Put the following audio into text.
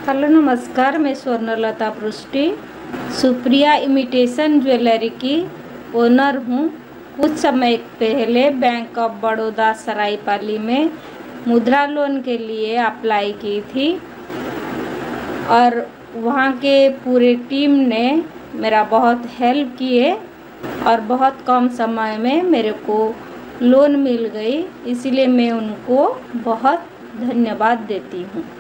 Hello नमस्कार, मैं स्वर्णलता पृष्टि सुप्रिया इमिटेशन ज्वेलरी की ओनर हूँ। कुछ समय पहले बैंक ऑफ बड़ौदा सरायपाली में मुद्रा लोन के लिए अप्लाई की थी और वहाँ के पूरे टीम ने मेरा बहुत हेल्प किए और बहुत कम समय में मेरे को लोन मिल गई। इसीलिए मैं उनको बहुत धन्यवाद देती हूँ।